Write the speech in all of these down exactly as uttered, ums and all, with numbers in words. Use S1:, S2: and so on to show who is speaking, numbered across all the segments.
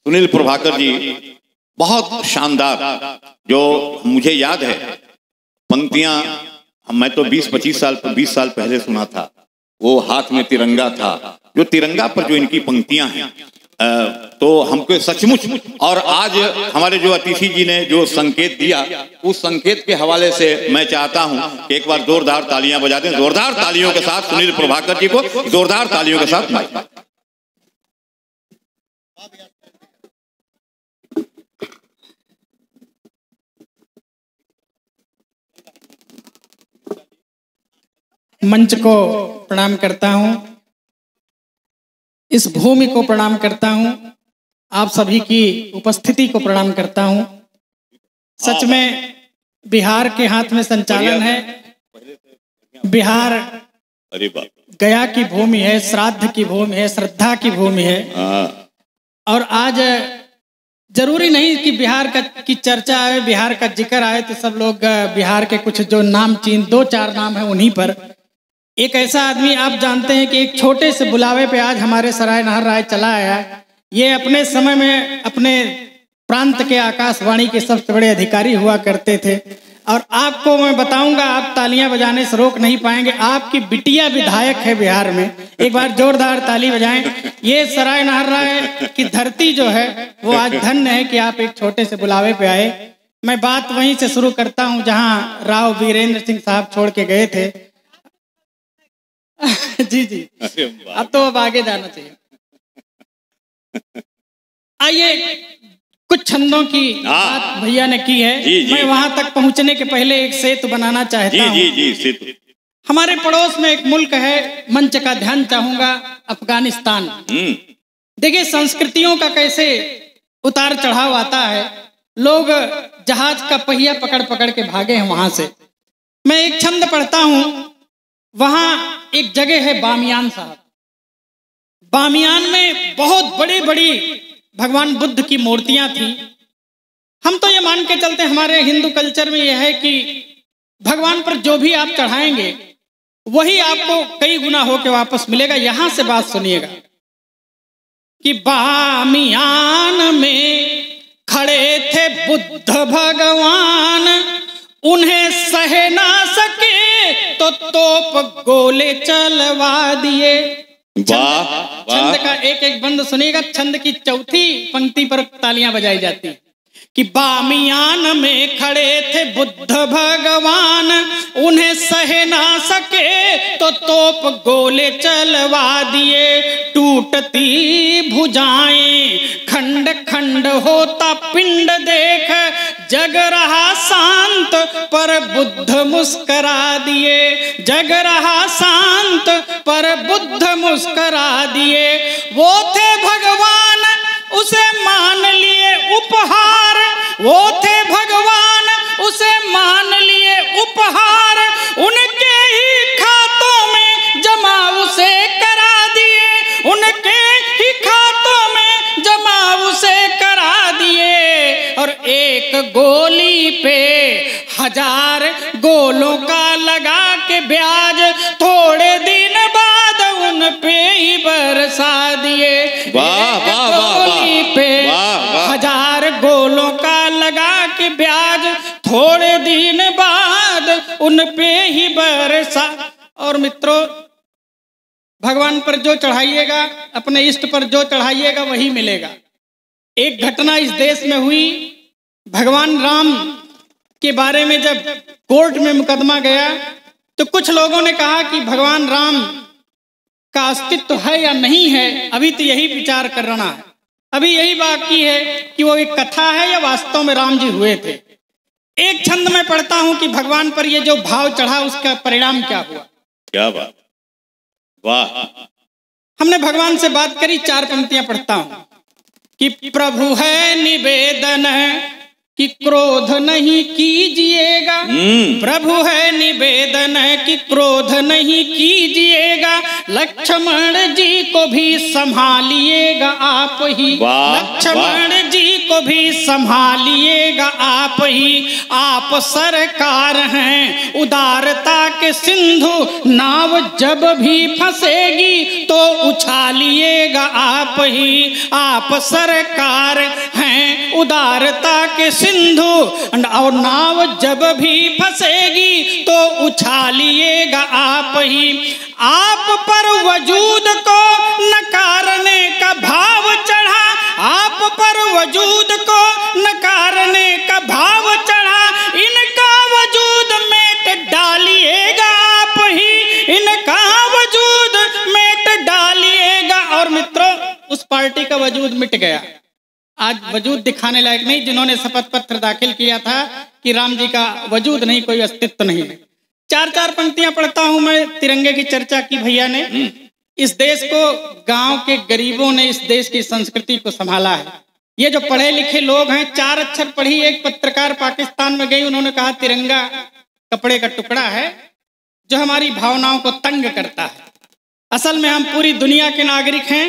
S1: सुनील प्रभाकर जी बहुत शानदार, जो मुझे याद है पंक्तियां, मैं तो बीस पच्चीस साल बीस साल पहले सुना था। वो हाथ में तिरंगा था, जो तिरंगा पर जो इनकी पंक्तियां हैं, तो हमको सचमुच, और आज हमारे जो अतिथि जी ने जो संकेत दिया, उस संकेत के हवाले से मैं चाहता हूं कि एक बार जोरदार तालियां बजा दें, जोरदार तालियों के साथ सुनील प्रभाकर जी को जोरदार तालियों के साथ।
S2: मंच को प्रणाम करता हूं, इस भूमि को प्रणाम करता हूं, आप सभी की उपस्थिति को प्रणाम करता हूं। सच में बिहार के हाथ में संचालन है। बिहार गया की भूमि है, श्राद्ध की भूमि है, श्रद्धा की भूमि है। और आज जरूरी नहीं कि बिहार का की चर्चा आए, बिहार का जिक्र आए तो सब लोग बिहार के कुछ जो नाम चीन दो चार नाम है उन्हीं पर। एक ऐसा आदमी आप जानते हैं कि एक छोटे से बुलावे पे आज हमारे सराय नहर राय चला आया। ये अपने समय में अपने प्रांत के आकाशवाणी के सबसे बड़े अधिकारी हुआ करते थे। और आपको मैं बताऊंगा, आप तालियां बजाने से रोक नहीं पाएंगे, आपकी बिटिया विधायक है बिहार में। एक बार जोरदार ताली बजाएं। ये सराय नहर राय की धरती जो है वो आज धन्य है कि आप एक छोटे से बुलावे पे आए। मैं बात वहीं से शुरू करता हूं जहां राव वीरेंद्र सिंह साहब छोड़ के गए थे। जी जी, अब तो अब आगे जाना चाहिए। आइए, कुछ छंदों की बात भैया ने की है, जी, जी। मैं वहां तक पहुंचने के पहले एक सेतु बनाना चाहता हूं। जी, जी, सेतु। हमारे पड़ोस में एक मुल्क है, मंच का ध्यान चाहूंगा, अफगानिस्तान। देखिए संस्कृतियों का कैसे उतार चढ़ाव आता है। लोग जहाज का पहिया पकड़ पकड़ के भागे हैं वहां से। मैं एक छंद पढ़ता हूं, वहां एक जगह है बामियान साहब। बामियान में बहुत बड़ी बड़ी भगवान बुद्ध की मूर्तियां थी। हम तो ये मान के चलते, हमारे हिंदू कल्चर में यह है कि भगवान पर जो भी आप चढ़ाएंगे वही आपको कई गुना होके वापस मिलेगा। यहां से बात सुनिएगा कि बामियान में खड़े थे बुद्ध भगवान, उन्हें सह ना सके तो तोप गोले चलवा दिए। छंद, छंद का एक एक बंद सुनिएगा। छंद की चौथी पंक्ति पर तालियां बजाई जाती है कि बामियान में खड़े थे बुद्ध भगवान, उन्हें सह ना सके तो तोप गोले चलवा दिए। टूटती भुजाएं खंड खंड होता पिंड देख, जग रहा शांत पर बुद्ध मुस्करा दिए। जग रहा शांत पर बुद्ध मुस्करा दिए। वो थे भगवान उसे मान लिए उपहार, वो थे भगवान उसे मान लिए उपहार, उनके ही खातों में जमा उसे करा दिए। उनके ही खातों में जमा उसे करा दिए। और एक गोली पे हजार गोलों का लगा के ब्याज, थोड़े दिन बाद उन पे ही बरसा दिए। वाह वाह गोली पे हजार गोलों का लगा के ब्याज, थोड़े दिन बाद उन पे ही बरसा। और मित्रों, भगवान पर जो चढ़ाइएगा, अपने इष्ट पर जो चढ़ाइएगा वही मिलेगा। एक घटना इस देश में हुई, भगवान राम के बारे में जब कोर्ट में मुकदमा गया तो कुछ लोगों ने कहा कि भगवान राम का अस्तित्व है या नहीं है, अभी तो यही विचार करना है। अभी यही बाकी है कि वो एक कथा है या वास्तव में राम जी हुए थे। एक छंद में पढ़ता हूं कि भगवान पर ये जो भाव चढ़ा उसका परिणाम क्या हुआ।
S1: क्या बात, वाह।
S2: हमने भगवान से बात करी, चार पंक्तियां पढ़ता हूं कि प्रभु है निवेदन कि क्रोध नहीं कीजिएगा। प्रभु है निवेदन कि क्रोध नहीं कीजिएगा। लक्ष्मण जी को भी संभालिएगा आप ही। लक्ष्मण जी को भी संभालिएगा आप ही, आप सरकार हैं उदारता के सिंधु, नाव जब भी फंसेगी तो उछालिएगा आप ही। आप सरकार हैं उदारता के सिंधु, और नाव जब भी फंसेगी तो उछालिएगा आप ही। आप पर वजूद को नकारने का भाव चढ़ा, आप पर वजूद को नकारने का भाव चढ़ा, इनका वजूद मेट डालिएगा आप ही, इनका वजूद मेट डालिएगा। और मित्रों, उस पार्टी का वजूद मिट गया, आज वजूद दिखाने लायक नहीं। जिन्होंने शपथ पत्र दाखिल किया था कि राम जी का वजूद नहीं, कोई अस्तित्व नहीं है। चार चार पंक्तियां पढ़ता हूं मैं, तिरंगे की चर्चा की भैया ने। इस देश को गांव के गरीबों ने इस देश की संस्कृति को संभाला है। ये जो पढ़े लिखे लोग हैं, चार अक्षर पढ़ी। एक पत्रकार पाकिस्तान में गई, उन्होंने कहा तिरंगा कपड़े का टुकड़ा है जो हमारी भावनाओं को तंग करता है। असल में हम पूरी दुनिया के नागरिक हैं।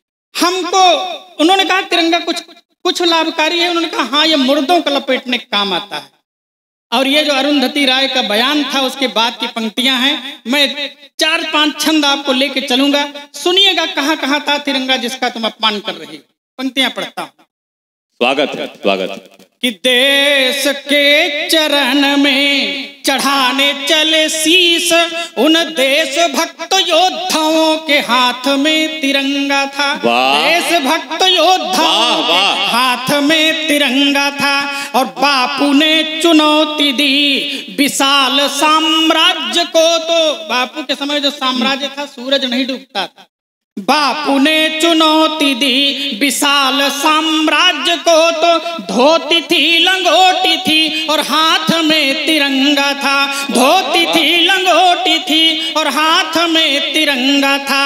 S2: हमको उन्होंने कहा तिरंगा कुछ कुछ लाभकारी है। उन्होंने कहा हाँ, ये मुर्दों को लपेटने के काम आता है। और ये जो अरुंधति राय का बयान था, उसके बाद की पंक्तियां हैं। मैं चार पांच छंद आपको लेके चलूंगा, सुनिएगा कहां कहां था तिरंगा जिसका तुम अपमान कर रही हो। पंक्तियां पढ़ता हूं।
S1: स्वागत है, स्वागत है।
S2: कि देश के चरण में चढ़ाने चले शीस, उन देश भक्त योद्धाओं के हाथ में तिरंगा था। देश भक्त योद्धाओं के हाथ में तिरंगा था। और बापू ने चुनौती दी विशाल साम्राज्य को, तो बापू के समय जो साम्राज्य था सूरज नहीं डूबता था। बापू ने चुनौती दी विशाल साम्राज्य को, तो धोती थी लंगोटी थी और हाथ में तिरंगा था। धोती थी लंगोटी थी और हाथ में तिरंगा था।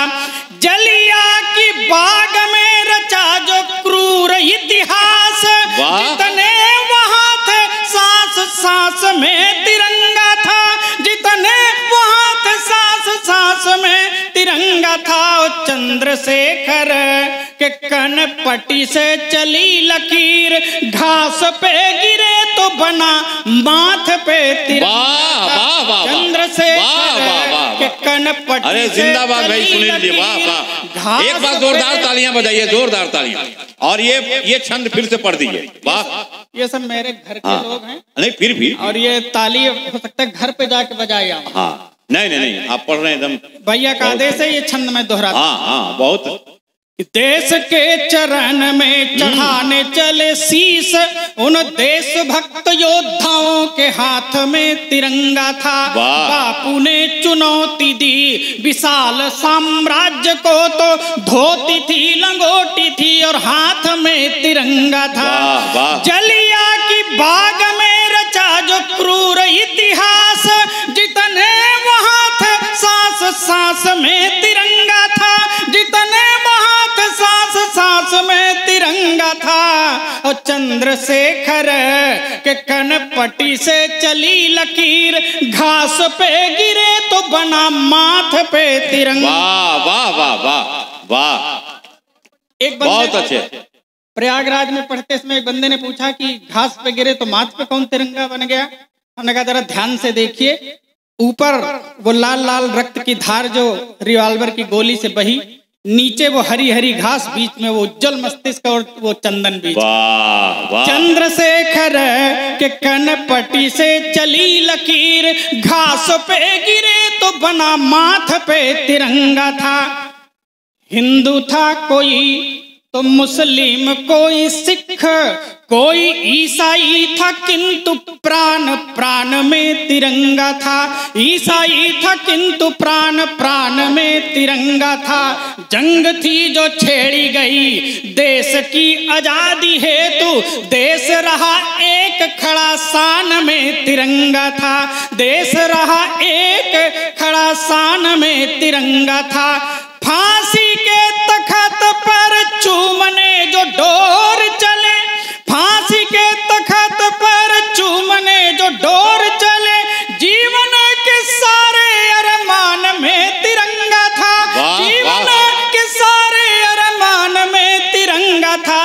S2: जलिया की बाग में रचा जो क्रूर इतिहास, जितने वहां थे सांस सांस में तिरंगा था। जितने वहां थे सांस सांस में तिरंगा था। चंद्रशेखर के कनपटी से चली लकीर, घास पे गिरे तो बना माथ पे तिरंगा। चंद्रशेखर के कनपटी,
S1: अरे जिंदाबाद भाई सुनील जी, वाह वाह। एक बार जोरदार तालियां बजाइए, जोरदार तालियां। और ये ये छंद फिर से पढ़ दीजिए, वाह।
S2: ये सब मेरे घर के लोग हैं।
S1: नहीं फिर भी,
S2: और ये ताली हो सकता है घर पे जाके बजाए।
S1: हाँ नहीं नहीं नहीं, आप पढ़ रहे हैं एकदम,
S2: भैया का आदेश है। ये छंद में दोहराता हूं।
S1: हाँ हाँ, बहुत।
S2: देश के चरण में चढ़ाने चले शीस, उन देशभक्त योद्धाओं के हाथ में तिरंगा था। बापू ने चुनौती दी विशाल साम्राज्य को, तो धोती थी लंगोटी थी और हाथ में तिरंगा था। जलिया की बाग में रचा जो क्रूर इतिहास, जितने वहां थे सांस सांस में तिरंगा था। जितने वहां थे सांस सांस में तिरंगा था। और चंद्रशेखर के कनपटी से चली लकीर, घास पे गिरे तो बना माथ पे तिरंगा।
S1: वाह वाह वाह वाह वाह,
S2: एक
S1: बहुत अच्छे।
S2: प्रयागराज में पढ़ते समय एक बंदे ने पूछा कि घास पे गिरे तो माथ पे कौन तिरंगा बन गया। हमने कहा जरा ध्यान से देखिए, ऊपर वो लाल लाल रक्त की धार जो रिवॉल्वर की गोली से बही, नीचे वो हरी हरी घास, बीच में वो उज्जवल मस्तिष्क और वो चंदन बीज।
S1: वाह वाह।
S2: चंद्रशेखर के कनपटी से चली लकीर, घास पे गिरे तो बना माथ पे तिरंगा था। हिंदू था कोई तो मुस्लिम, कोई सिख, कोई ईसाई था, किंतु प्राण प्राण में तिरंगा था। ईसाई था किंतु प्राण प्राण में तिरंगा था। जंग थी जो छेड़ी गई देश की आजादी हेतु, देश रहा एक खड़ा शान में तिरंगा था। देश रहा एक खड़ा शान में तिरंगा था। फांसी के तख्त पर चूमने जो डोर चले, फांसी के तख्त पर चूमने जो डोर चले, जीवन के सारे अरमान में तिरंगा था। जीवन के सारे अरमान में तिरंगा था।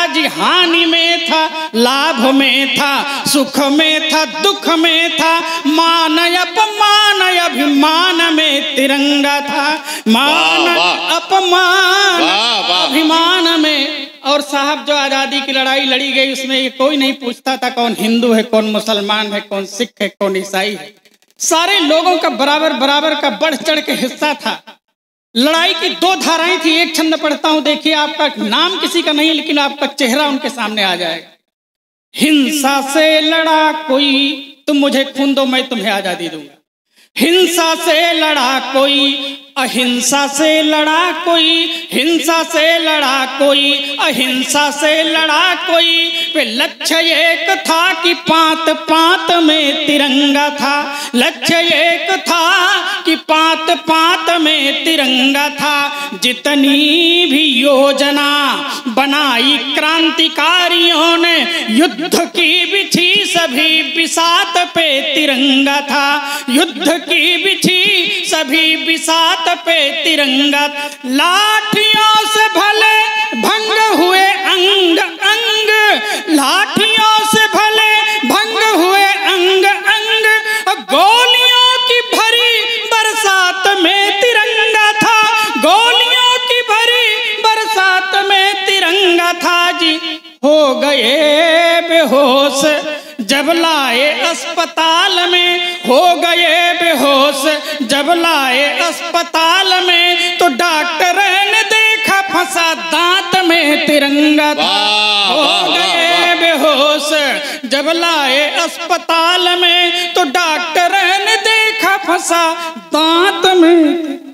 S2: जी, हानि में था, लाभ में था, सुख में था, दुख में था, मान अपमान अभिमान में तिरंगा था, मान अपमान अभिमान में। और साहब जो आजादी की लड़ाई लड़ी गई उसमें ये कोई नहीं पूछता था कौन हिंदू है, कौन मुसलमान है, कौन सिख है, कौन ईसाई है। सारे लोगों का बराबर बराबर का बढ़ चढ़ के हिस्सा था। लड़ाई की दो धाराएं थी। एक छंद पढ़ता हूं, देखिए, आपका नाम किसी का नहीं लेकिन आपका चेहरा उनके सामने आ जाएगा। हिंसा से लड़ा कोई, तुम मुझे खून दो मैं तुम्हें आजादी दूंगा। हिंसा से लड़ा कोई, अहिंसा से लड़ा कोई, हिंसा से लड़ा कोई, अहिंसा से लड़ा कोई। वे लक्ष्य एक था कि पांत पांत में तिरंगा था, लक्ष्य एक था कि पांत पांत में तिरंगा था। जितनी भी योजना बनाई क्रांतिकारियों ने, युद्ध की बिछी सभी बिसात पे तिरंगा था, युद्ध की बिछी सभी बिसात पे तिरंगा। लाठियों से भले भंग हुए अंग अंग, लाठियों से भले भंग हुए अंग अंग, गोलियों की भरी बरसात में तिरंगा था, गोलियों की भरी बरसात में तिरंगा था जी। हो गए बेहोश जब लाए अस्पताल में, हो गए बेहोश जब लाए अस्पताल में, तो डॉक्टर ने देखा फंसा दांत में तिरंगा था। हो गए बेहोश जब लाए अस्पताल में, तो डॉक्टर ने देखा फंसा दांत में।